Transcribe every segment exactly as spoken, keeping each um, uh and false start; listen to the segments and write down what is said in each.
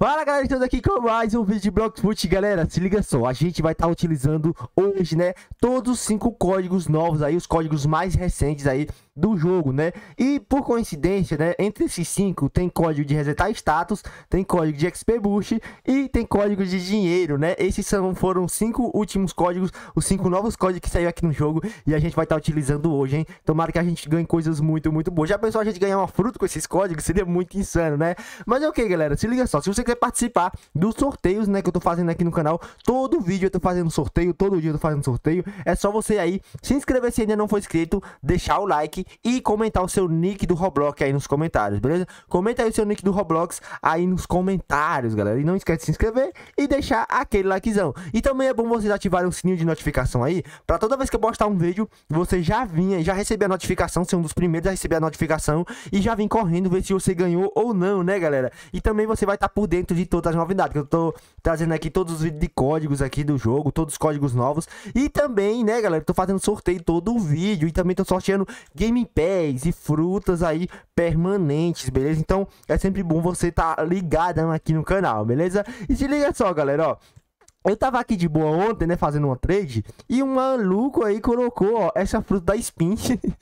Fala galera, estamos aqui com mais um vídeo de Bloxfoot. Galera, se liga só, a gente vai estar tá utilizando hoje, né, todos os cinco códigos novos aí, os códigos mais recentes aí do jogo, né? E por coincidência, né, entre esses cinco tem código de resetar status, tem código de X P Boost e tem código de dinheiro, né? Esses são, foram cinco últimos códigos, os cinco novos códigos que saiu aqui no jogo e a gente vai estar tá utilizando hoje, hein? Tomara que a gente ganhe coisas muito, muito boas. Já pensou a gente ganhar uma fruta com esses códigos? Seria muito insano, né? Mas é ok, galera, se liga só, se você quer participar dos sorteios, né, que eu tô fazendo aqui no canal, todo vídeo eu tô fazendo sorteio, todo dia eu tô fazendo sorteio, é só você aí se inscrever se ainda não for inscrito, deixar o like e comentar o seu nick do Roblox aí nos comentários, beleza? Comenta aí o seu nick do Roblox aí nos comentários, galera, e não esquece de se inscrever e deixar aquele likezão. E também é bom vocês ativarem o sininho de notificação aí, pra toda vez que eu postar um vídeo, você já vinha, já receber a notificação, ser um dos primeiros a receber a notificação e já vem correndo ver se você ganhou ou não, né, galera? E também você vai estar por dentro de todas as novidades, que eu tô trazendo aqui todos os vídeos de códigos aqui do jogo, todos os códigos novos. E também, né, galera, tô fazendo sorteio todo o vídeo e também tô sorteando Game Pass e frutas aí permanentes, beleza? Então é sempre bom você tá ligado aqui no canal, beleza? E se liga só, galera, ó. Eu tava aqui de boa ontem, né, fazendo uma trade, e um maluco aí colocou, ó, essa fruta da Spin,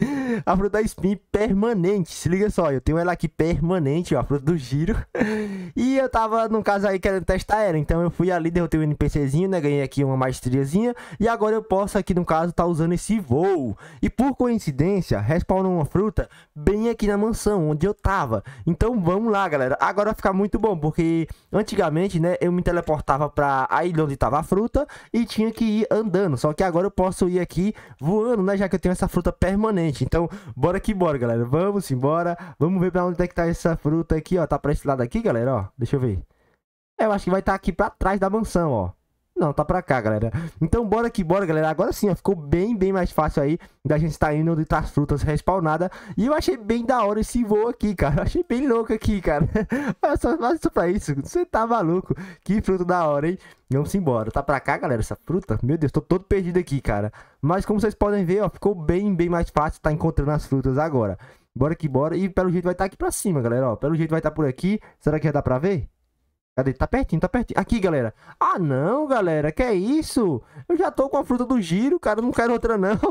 a fruta da Spin permanente, se liga só, eu tenho ela aqui permanente, ó, a fruta do giro, e eu tava, no caso aí, querendo testar ela, então eu fui ali, derrotei um NPCzinho, né, ganhei aqui uma maestriazinha, e agora eu posso aqui, no caso, tá usando esse voo, e por coincidência, respawnou uma fruta bem aqui na mansão, onde eu tava, então vamos lá, galera, agora vai ficar muito bom, porque antigamente, né, eu me teleportava pra a ilha onde tava a fruta e tinha que ir andando, só que agora eu posso ir aqui voando, né, já que eu tenho essa fruta permanente. Então bora que bora, galera, vamos embora, vamos ver pra onde é que tá essa fruta aqui, ó, tá pra esse lado aqui, galera, ó, deixa eu ver, é, eu acho que vai estar tá aqui pra trás da mansão, ó. Não, tá pra cá, galera. Então bora que bora, galera. Agora sim, ó, ficou bem, bem mais fácil aí da gente estar indo onde tá as frutas respawnadas. E eu achei bem da hora esse voo aqui, cara. Eu achei bem louco aqui, cara. Olha só, olha só pra isso. Você tá maluco. Que fruta da hora, hein? Vamos embora. Tá pra cá, galera, essa fruta? Meu Deus, tô todo perdido aqui, cara. Mas como vocês podem ver, ó, ficou bem, bem mais fácil tá encontrando as frutas agora. Bora que bora. E pelo jeito vai estar tá aqui pra cima, galera, ó. Pelo jeito vai estar tá por aqui. Será que já dá pra ver? Cadê? Tá pertinho, tá pertinho. Aqui, galera. Ah, não, galera. Que é isso? Eu já tô com a fruta do giro, cara. Não quero outra, não.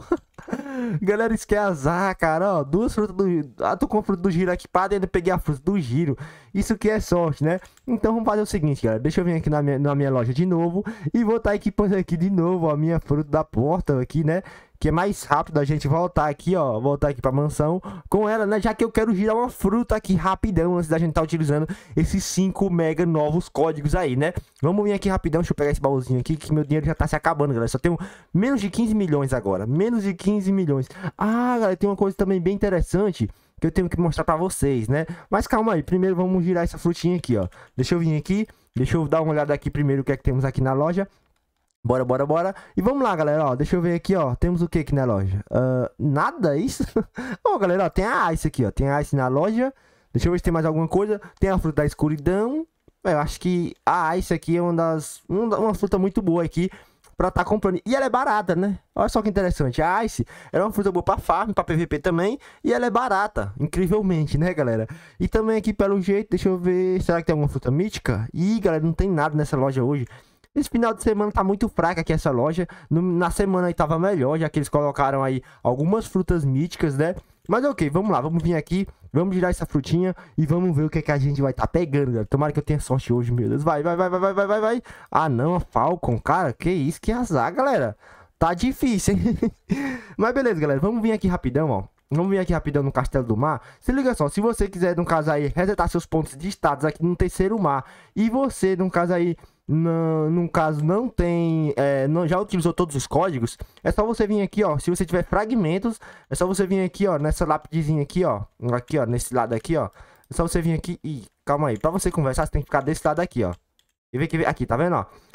Galera, isso que é azar, cara. Ó, duas frutas do... Ah, tô com a fruta do giro aqui para dentro. Peguei a fruta do giro. Isso que é sorte, né? Então, vamos fazer o seguinte, galera. Deixa eu vir aqui na minha, na minha loja de novo. E vou estar equipando aqui de novo, ó, a minha fruta da porta aqui, né? Que é mais rápido a gente voltar aqui, ó, voltar aqui pra mansão com ela, né, já que eu quero girar uma fruta aqui rapidão, antes da gente tá utilizando esses cinco mega novos códigos aí, né. Vamos vir aqui rapidão, deixa eu pegar esse baúzinho aqui, que meu dinheiro já tá se acabando, galera, só tenho menos de quinze milhões agora, menos de quinze milhões. Ah, galera, tem uma coisa também bem interessante que eu tenho que mostrar pra vocês, né, mas calma aí, primeiro vamos girar essa frutinha aqui, ó, deixa eu vir aqui, deixa eu dar uma olhada aqui primeiro o que é que temos aqui na loja. Bora, bora, bora. E vamos lá, galera, ó, deixa eu ver aqui, ó, temos o que aqui na loja? Uh, nada, isso? Ó, galera, ó, tem a Ice aqui, ó, tem a Ice na loja. Deixa eu ver se tem mais alguma coisa. Tem a fruta da escuridão. Eu acho que a Ice aqui é uma das... Uma fruta muito boa aqui pra tá comprando. E ela é barata, né? Olha só que interessante. A Ice é uma fruta boa pra farm, pra P V P também. E ela é barata, incrivelmente, né, galera? E também aqui, pelo jeito, deixa eu ver... Será que tem alguma fruta mítica? Ih, galera, não tem nada nessa loja hoje. Esse final de semana tá muito fraca aqui essa loja. No, na semana aí tava melhor, já que eles colocaram aí algumas frutas míticas, né? Mas ok, vamos lá, vamos vir aqui, vamos girar essa frutinha e vamos ver o que é que a gente vai tá pegando, galera. Tomara que eu tenha sorte hoje, meu Deus. Vai, vai, vai, vai, vai, vai, vai, vai. Ah, não, a Falcon, cara, que isso, que azar, galera. Tá difícil, hein? Mas beleza, galera, vamos vir aqui rapidão, ó. Vamos vir aqui rapidão no Castelo do Mar. Se liga só, se você quiser, no caso aí, resetar seus pontos de status aqui no terceiro mar, e você, no caso aí, no, no caso não tem, é, não, já utilizou todos os códigos, é só você vir aqui, ó, se você tiver fragmentos, é só você vir aqui, ó, nessa lápidezinha aqui, ó, aqui, ó, nesse lado aqui, ó, é só você vir aqui e, calma aí, pra você conversar, você tem que ficar desse lado aqui, ó. E ver que aqui, tá vendo, ó?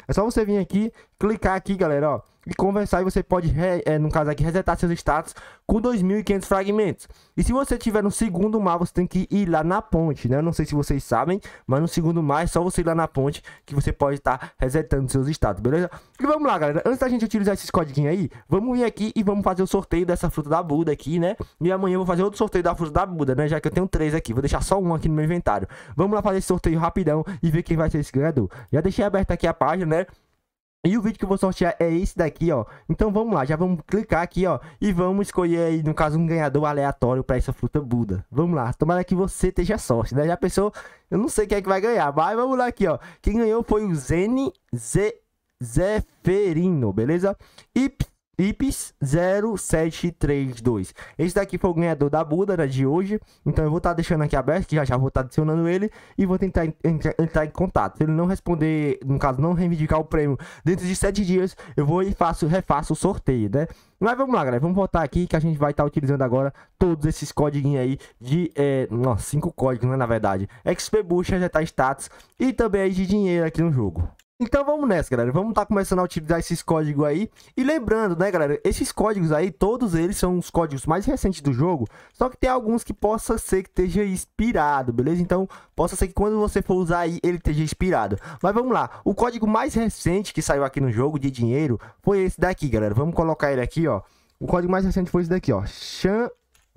É só você vir aqui, clicar aqui, galera, ó, e conversar, e você pode, re, é, no caso aqui, resetar seus status com dois mil e quinhentos fragmentos. E se você tiver no segundo mar, você tem que ir lá na ponte, né? Eu não sei se vocês sabem, mas no segundo mar é só você ir lá na ponte que você pode estar tá resetando seus status, beleza? E vamos lá, galera, antes da gente utilizar esses códigos aí, vamos vir aqui e vamos fazer o sorteio dessa fruta da Buda aqui, né? E amanhã eu vou fazer outro sorteio da fruta da Buda, né? Já que eu tenho três aqui, vou deixar só um aqui no meu inventário. Vamos lá fazer esse sorteio rapidão e ver quem vai ser esse ganhador. Já deixei aberto aqui a página, né? E o vídeo que eu vou sortear é esse daqui, ó. Então vamos lá, já vamos clicar aqui, ó. E vamos escolher aí, no caso, um ganhador aleatório para essa fruta Buda. Vamos lá, tomara que você esteja sorte, né? Já pensou? Eu não sei quem é que vai ganhar, mas vamos lá aqui, ó. Quem ganhou foi o Zene Z Zeferino, beleza? E Ips zero sete três dois. Esse daqui foi o ganhador da Buda, né, de hoje. Então eu vou estar tá deixando aqui aberto, que já já vou estar tá adicionando ele. E vou tentar entrar, entrar em contato. Se ele não responder, no caso não reivindicar o prêmio dentro de sete dias, eu vou e faço, refaço o sorteio, né? Mas vamos lá, galera, vamos voltar aqui que a gente vai estar tá utilizando agora todos esses códigos aí de, é, nossa, cinco códigos, né, na verdade. X P Boost, resetar status e também aí de dinheiro aqui no jogo. Então vamos nessa, galera, vamos estar tá começando a utilizar esses códigos aí. E lembrando, né, galera, esses códigos aí, todos eles são os códigos mais recentes do jogo. Só que tem alguns que possa ser que esteja expirado, beleza? Então, possa ser que quando você for usar aí, ele esteja expirado. Mas vamos lá, o código mais recente que saiu aqui no jogo de dinheiro foi esse daqui, galera. Vamos colocar ele aqui, ó. O código mais recente foi esse daqui, ó. Chan...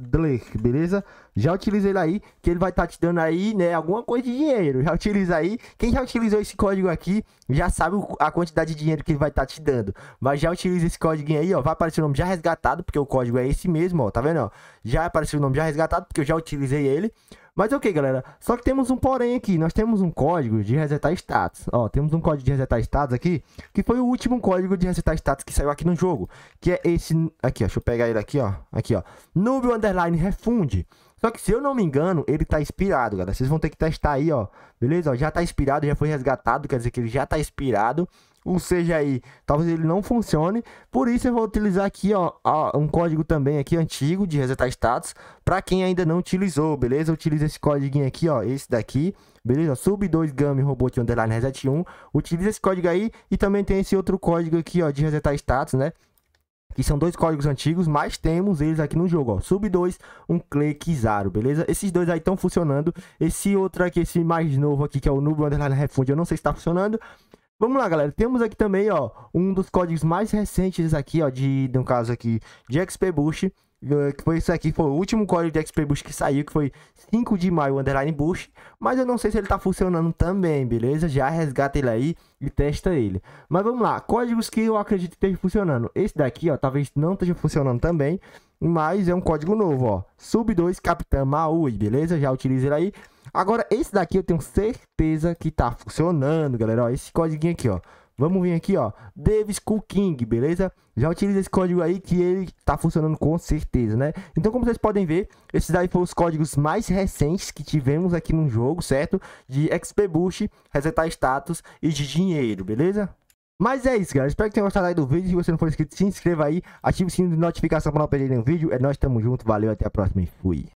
beleza? Já utiliza ele aí, que ele vai estar tá te dando aí, né, alguma coisa de dinheiro. Já utiliza aí. Quem já utilizou esse código aqui, já sabe a quantidade de dinheiro que ele vai estar tá te dando. Mas já utiliza esse código aí, ó. Vai aparecer o nome já resgatado, porque o código é esse mesmo, ó. Tá vendo, ó? Já apareceu o nome já resgatado, porque eu já utilizei ele. Mas ok, galera, só que temos um porém aqui, nós temos um código de resetar status, ó, temos um código de resetar status aqui, que foi o último código de resetar status que saiu aqui no jogo, que é esse, aqui, ó, deixa eu pegar ele aqui, ó, aqui, ó, Noob Underline Refund. Só que se eu não me engano, ele tá expirado, galera, vocês vão ter que testar aí, ó, beleza, ó, já tá expirado, já foi resgatado, quer dizer que ele já tá expirado. Ou seja aí, talvez ele não funcione. Por isso eu vou utilizar aqui, ó, ó, um código também aqui antigo de resetar status para quem ainda não utilizou, beleza? Utiliza esse código aqui, ó, esse daqui, beleza? Sub dois Gami Robot Underline Reset um. Utiliza esse código aí e também tem esse outro código aqui, ó, de resetar status, né? Que são dois códigos antigos, mas temos eles aqui no jogo, ó. Sub dois, um Clay Kizaru, beleza? Esses dois aí estão funcionando. Esse outro aqui, esse mais novo aqui, que é o Noob Underline Refund, eu não sei se está funcionando. Vamos lá, galera, temos aqui também, ó, um dos códigos mais recentes aqui, ó, de, no caso aqui, de X P Boost, que foi isso aqui, foi o último código de X P Boost que saiu, que foi cinco de maio, underline Boost, mas eu não sei se ele tá funcionando também, beleza? Já resgata ele aí e testa ele. Mas vamos lá, códigos que eu acredito que esteja funcionando. Esse daqui, ó, talvez não esteja funcionando também, mas é um código novo, ó, Sub dois Capitã Maui, beleza? Já utiliza ele aí. Agora, esse daqui eu tenho certeza que tá funcionando, galera, ó, esse código aqui, ó. Vamos vir aqui, ó, Davis Cooking, beleza? Já utiliza esse código aí que ele tá funcionando com certeza, né? Então, como vocês podem ver, esses daí foram os códigos mais recentes que tivemos aqui no jogo, certo? De X P Boost, resetar status e de dinheiro, beleza? Mas é isso, galera. Espero que tenham gostado aí do vídeo. Se você não for inscrito, se inscreva aí, ative o sininho de notificação para não perder nenhum vídeo. É nós, tamo junto, valeu, até a próxima e fui.